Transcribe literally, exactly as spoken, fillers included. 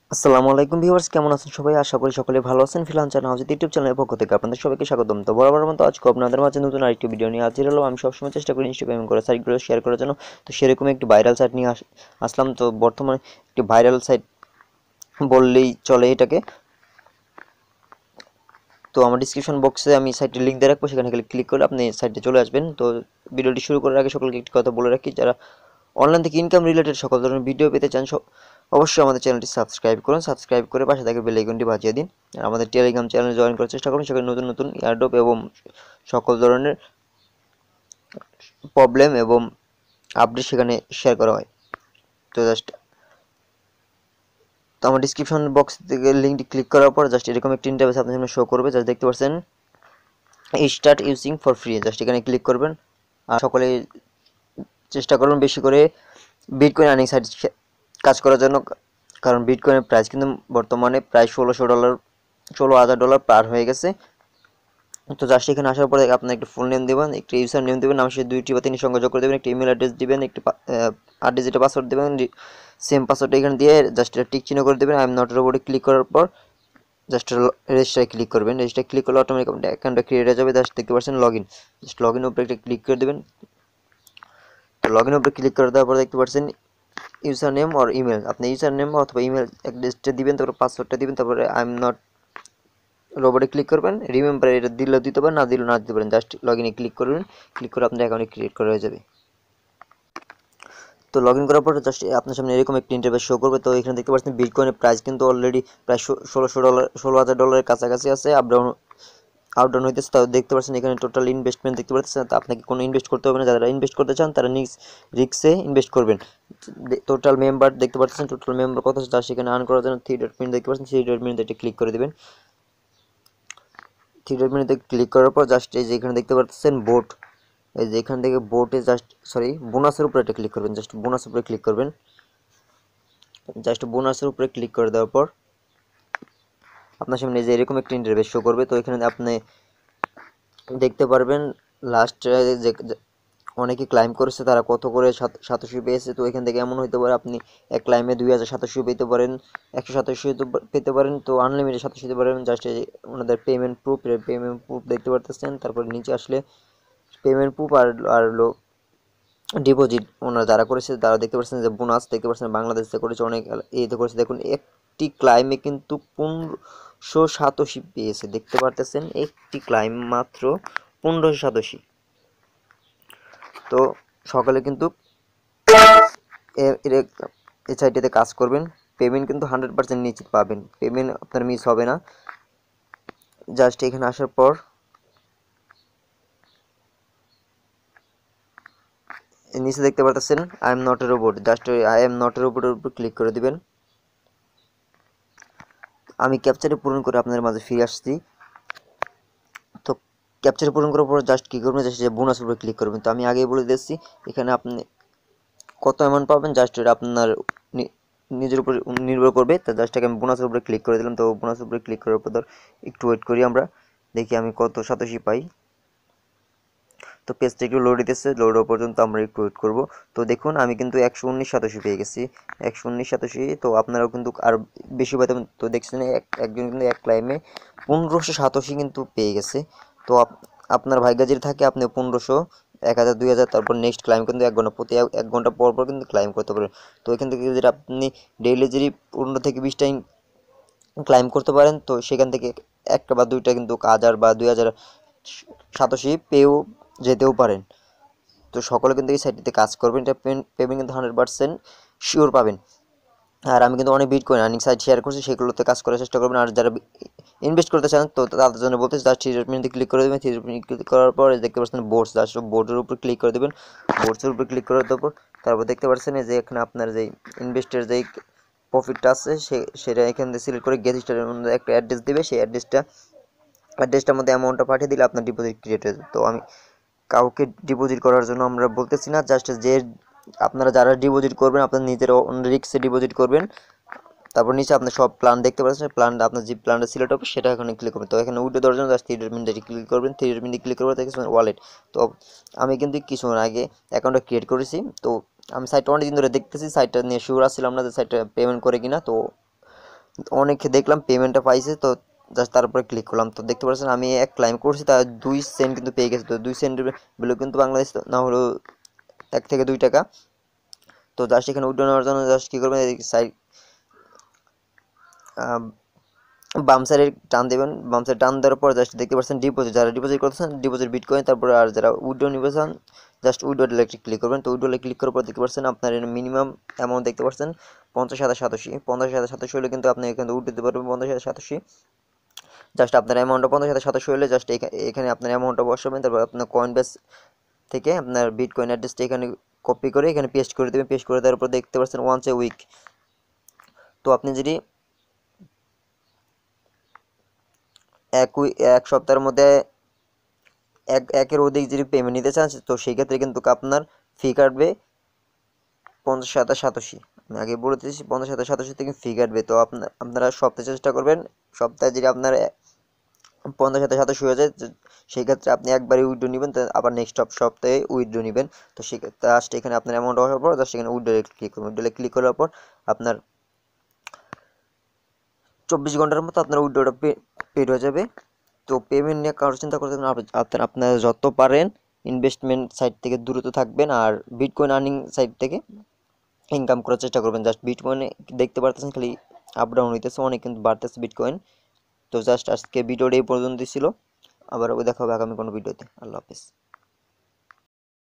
আসসালামু আলাইকুম ভিউয়ার্স, কেমন আছেন সবাই? আশা করি সকলে ভালো আছেন। ফ্রিল্যান্সার হাউস ইউটিউব চ্যানেলের পক্ষ থেকে আপনাদের সবাইকে স্বাগতম। তো বরাবর মতো আজকে আপনাদের মাঝে নতুন আরেকটি ভিডিও নিয়ে হাজির হলাম। আমি সবসময় চেষ্টা করি ইনস্টাগ্রামে করে সাইটগুলো শেয়ার করার জন্য। তো সেরকম একটি ভাইরাল সাইট নিয়ে আস আসলাম। তো বর্তমানে একটি ভাইরাল সাইট বললেই চলে এটাকে। তো আমার ডিসক্রিপশন বক্সে আমি সাইটের লিঙ্ক দিয়ে রাখবো, সেখানে ক্লিক করলে আপনি সাইটে চলে আসবেন। তো ভিডিওটি শুরু করার আগে সকলকে একটি কথা বলে রাখি, যারা অনলাইন থেকে ইনকাম রিলেটেড সকল ধরনের ভিডিও পেতে চান অবশ্যই আমাদের চ্যানেলটি সাবস্ক্রাইব করুন। সাবস্ক্রাইব করে পাশে থাকা বেল আইকনটি বাজিয়ে দিন। আর আমাদের টেলিগ্রাম চ্যানেলে জয়েন করার চেষ্টা করুন, সেখানে নতুন নতুন এয়ারড্রপ এবং সকল ধরনের প্রবলেম এবং আপডেট সেখানে শেয়ার করা হয়। তো জাস্ট তো আমার ডিসক্রিপশন বক্স থেকে লিঙ্কটি ক্লিক করার পর জাস্ট এরকম একটি ইন্টারফেস আপনার সামনে শো করবে। জাস্ট দেখতে পাচ্ছেন start using for free, just এখানে ক্লিক করবেন। আর সকলে চেষ্টা করুন বেশি করে বিটকয়েন আর্নিং সাইট কাজ করার জন্য, কারণ বিটকয়েনের প্রাইস কিন্তু বর্তমানে প্রায় ষোলোশো ডলার ষোলো হাজার ডলার পার হয়ে গেছে। তো জাস্ট এখানে আসার পরে আপনি একটা ফুল নেম দেবেন, একটা ইউজার নেম দেবেন, নাম সে দুইটি বা তিনটি সংযোগ করে দেবেন, একটা ইমেল অ্যাড্রেস দিবেন, একটি আট ডিজিটের পাসওয়ার্ড দেবেন। সেম পাসওয়ার্ডটা এখানে দিয়ে জাস্ট টিক চিহ্ন করে দেবেন। আই এম নট রোবটে ক্লিক করার পর জাস্ট রেজিস্টারে ক্লিক করবেন। রেজিস্টারে ক্লিক করলে অটোমেটিক অ্যাকাউন্টটা ক্রিয়েট হয়ে যাবে। জাস্ট দেখতে পাচ্ছেন লগ ইন, জাস্ট লগ ইনের উপরে একটা ক্লিক করে দেবেন। তো লগ ইনের উপরে ক্লিক করে দেওয়ার পর দেখতে পাচ্ছেন ইউজার নেম আর ইমেল, আপনি ইউজার নেম অথবা ইমেল অ্যাড্রেসটা দিবেন, তারপর পাসওয়ার্ডটা দিবেন, তারপরে আই এম নট রোবটে ক্লিক করবেন। রিমেম্বার এটা দিলেও দিতে পারেন, না দিলেও না দিতে পারেন। জাস্ট লগ ইনে ক্লিক করবেন, ক্লিক করে আপনার অ্যাকাউন্ট ক্রিয়েট করা হয়ে যাবে। তো লগ ইন করার পর জাস্ট আপনার সামনে এরকম একটি ইন্টারফেস শো করবে। তো এখানে দেখতে পাচ্ছেন বিটকয়েনের প্রাইস কিন্তু অলরেডি প্রায় ষোলোশো ডলার ষোলো হাজার ডলারের কাছাকাছি আছে। আপডাউন আপ ডাউন হইতেছে। তাও দেখতে পাচ্ছেন এখানে টোটাল ইনভেস্টমেন্ট দেখতে পাচ্ছেন। তো আপনাকে কোনো ইনভেস্ট করতে হবে না। যারা ইনভেস্ট করতে চান তারা নিজ রিক্সে ইনভেস্ট করবেন। টোটাল মেম্বার দেখতে পাচ্ছেন, টোটাল মেম্বার কত আছে, তার সেখানে আর্ন করার জন্য থ্রি ডট মিনিট দেখতে পাচ্ছেন, থ্রি ডট মিনিট ক্লিক করে দেবেন। থ্রি ডট মিনিটে ক্লিক করার পর জাস্ট এই যে এখানে দেখতে পাচ্ছেন বোট, এই যে এখান থেকে বোটে জাস্ট সরি বোনাসের উপরে একটা ক্লিক করবেন। জাস্ট বোনাসের উপরে ক্লিক করবেন। জাস্ট বোনাসের উপরে ক্লিক করে দেওয়ার পর আপনার সামনে যে এরকম একটা ইন্টারফেস শো করবে। তো এখানে আপনি দেখতে পারবেন লাস্ট যে অনেকে ক্লাইম করেছে তারা কত করে সাতাশি পেয়েছে। তো এখান থেকে এমন হইতে পারে আপনি এক ক্লাইমে দুই হাজার সাতাশি পেতে পারেন, একশো সাতাশি পেতে পারেন। তো আনলিমিটেড সাতাশি পেতে পারেন। জাস্ট ওনাদের পেমেন্ট প্রুফ, পেমেন্ট প্রুফ দেখতে পারতেছেন। তারপর নিচে আসলে পেমেন্ট প্রুফ আর আর হলো ডিপোজিট ওনারা যারা করেছে তারা দেখতে পাচ্ছেন যে বোনাস দেখতে পাচ্ছেন বাংলাদেশে করেছে, অনেক এতে করেছে। দেখুন একটি ক্লাইমে কিন্তু পনেরোশো সাতাশি পেয়েছে, দেখতে পারতেছেন একটি ক্লাইম মাত্র পনেরোশো সাতাশি। তো সকালে কিন্তু এই সাইটটিতে কাজ করবেন, পেমেন্ট কিন্তু হান্ড্রেড পার্সেন্ট নিশ্চিত পাবেন, পেমেন্ট আপনার মিস হবে না। জাস্ট এখানে আসার পর নিচে দেখতে পাচ্ছেন I am not a robot, just I am not a রোবটের উপর ক্লিক করে দিবেন। আমি ক্যাপচারে পূরণ করে আপনাদের মাঝে ফিরে আসছি। তো ক্যাপচারে পূরণ করার পর জাস্ট কী করবেন, জাস্ট যে বোনাস উপরে ক্লিক করবেন। তো আমি আগেই বলে দিচ্ছি এখানে আপনি কত অ্যামাউন্ট পাবেন জাস্ট এটা আপনার নিজের উপর নির্ভর করবে। তো জাস্ট আমি বোনাসের উপরে ক্লিক করে দিলাম। তো বোনাসের উপরে ক্লিক করার পর একটু ওয়েট করি, আমরা দেখি আমি কত সাতাশি পাই। তো পেজটা একটু লোড দিতেছে, লোড হওয়া পর্যন্ত আমরা একটু ওয়েট করবো। তো দেখুন আমি কিন্তু একশো উনিশ সাতাশি পেয়ে গেছি, একশো উনিশ সাতাশি। তো আপনারাও কিন্তু আর বেশি পাইতেন। তো দেখছেন একজন কিন্তু এক ক্লাইমে পনেরোশো সাতাশি কিন্তু পেয়ে গেছে। তো আপনার ভাগ্য যদি থাকে আপনি পনেরোশো এক হাজার দুই হাজার তারপর নেক্সট ক্লাইম কিন্তু এক ঘন্টা প্রতি এক ঘন্টা পর পর কিন্তু ক্লাইম করতে পারেন। তো এখান থেকে যদি আপনি ডেইলি যদি পনেরো থেকে বিশ টাইম ক্লাইম করতে পারেন, তো সেখান থেকে একটা বা দুইটা কিন্তু হাজার বা দুই হাজার সাতাশি পেয়েও যেতেও পারেন। তো সকলে কিন্তু এই সাইটটিতে কাজ করবেন, এটা পেমেন্ট কিন্তু হান্ড্রেড পার্সেন্ট শিওর পাবেন। আর আমি কিন্তু অনেক বিটকয়েন আর্নিং সাইট শেয়ার করছি, সেগুলোতে কাজ করার চেষ্টা করবেন। আর যারা ইনভেস্ট করতে চান তো তাদের জন্য বলতে জাস্ট থ্রি ডট মিনিটে ক্লিক করে দেবেন। থ্রি ডট মিনিট ক্লিক করার পর দেখতে পাচ্ছেন বোর্ডস, জাস্ট বোর্ডের উপর ক্লিক করে দেবেন। বোর্ডসের উপর ক্লিক করার পর তারপর দেখতে পাচ্ছেন যে এখানে আপনার যেই ইনভেস্টের যেই প্রফিটটা আছে সে সেটা এখান থেকে সিলেক্ট করে গেট স্টারের মধ্যে একটা অ্যাড্রেস দেবে, সেই অ্যাড্রেসটা অ্যাড্রেসটার মধ্যে অ্যামাউন্টটা পাঠিয়ে দিলে আপনার ডিপোজিট ক্রিয়েট হয়ে যাবে। তো আমি কাউকে ডিপোজিট করার জন্য আমরা বলতেছি না, জাস্ট যে আপনারা যারা ডিপোজিট করবেন আপনার নিজের রিক্সে ডিপোজিট করবেন। তারপর নিচে আপনি সব প্ল্যান দেখতে পাচ্ছেন, প্ল্যানটা আপনার যে প্ল্যানটা সিলেক্ট হবে সেটা এখানে ক্লিক করবেন। তো এখানে উইথড্র দেওয়ার জন্য জাস্ট থ্রি ডট মিনিটে ক্লিক করবেন। থ্রি ডট মিনিটে ক্লিক করবো দেখছেন ওয়ালেট। তো আমি কিন্তু কিছুক্ষণ আগে অ্যাকাউন্টটা ক্রিয়েট করেছি। তো আমি সাইটটা অনেক দিন ধরে দেখতেছি, সাইটটা নিয়ে শিওর আসছিলাম না যে সাইটটা পেমেন্ট করে কিনা। তো অনেক দেখলাম পেমেন্টটা পাইছে, তো জাস্ট তারপরে ক্লিক করলাম। তো দেখতে পাচ্ছেন আমি এক ক্লাইম করছি, তার দুই সেন্ট কিন্তু পেয়ে গেছে। তো দুই সেন্টের ভ্যালু কিন্তু বাংলাদেশ না হলো এক থেকে দুই টাকা। তো জাস্ট এখানে উইথড্র নেওয়ার জন্য জাস্ট কী করবেন, সাইড বাম সাইডে টান দেবেন। বাম সাইড টান দেওয়ার পর জাস্ট দেখতে পাচ্ছেন ডিপোজিট, যারা ডিপোজিট করতেছেন ডিপোজিট বিটকয়েন, তারপরে আর যারা উইথড্র নিতে চান জাস্ট উইথড্র ক্লিক করবেন। তো উইথড্র ক্লিক করার পর দেখতে পাচ্ছেন আপনার মিনিমাম অ্যামাউন্ট দেখতে পাচ্ছেন পঞ্চাশ হাজার সাতাশি পঞ্চাশ হাজার সাতাশি হলে কিন্তু আপনি এখানে উইথড্র দিতে পারবেন পঞ্চাশ হাজার সাতাশি। জাস্ট আপনার অ্যামাউন্টটা পঞ্চাশ হাজার সাতাশি হলে জাস্ট এখানে আপনার অ্যামাউন্টটা বসাবেন। তারপর আপনার কয়েন বেস থেকে আপনার বিটকয়েন অ্যাড্রেসটা এখানে কপি করে এখানে পেস্ট করে দেবেন। পেস্ট করে দেওয়ার পর দেখতে পাচ্ছেন ওয়ান্স এ উইক। তো আপনি যদি এক উই এক সপ্তাহের মধ্যে এক একের অধিক যদি পেমেন্ট নিতে চান, তো সেই ক্ষেত্রে কিন্তু আপনার ফি কাটবে পঞ্চাশ হাজার সাতাশি। আমি আগে বলে দিয়েছি পঞ্চাশ হাজার সাতাশি থেকে ফি কাটবে। তো আপনার আপনারা সপ্তাহে চেষ্টা করবেন, সপ্তাহে যদি আপনার পঞ্চাশ হাজার সাতাশি হয়ে যায় সেই ক্ষেত্রে আপনি একবারই উইথড্র নেবেন, আবার নেক্সট সপ্তাহে উইথড্র নেবেন। তো সেক্ষেত্রে জাস্ট এখানে আপনার অ্যামাউন্ট হওয়ার পর জাস্ট এখানে উইথড্রলে ক্লিক করবেন। উইথড্রলে ক্লিক করার পর আপনার চব্বিশ ঘন্টার মতো আপনার উইথড্রটা পেড হয়ে যাবে। তো পেমেন্ট নিয়ে কারোর চিন্তা করতে হবে না, আপনার আপনারা যত পারেন ইনভেস্টমেন্ট সাইট থেকে দূরত থাকবেন আর বিটকয়েন আর্নিং সাইট থেকে ইনকাম করার চেষ্টা করবেন। জাস্ট বিটকয়েনে দেখতে পারতেছেন খালি আপ ডাউন হইতেছে, অনেক কিন্তু বাড়তেছে বিটকয়েন। তো জাস্ট আজকে ভিডিওটা এই পর্যন্ত ছিল, আবার দেখা হবে আগামী কোনো ভিডিওতে। আল্লাহ হাফেজ।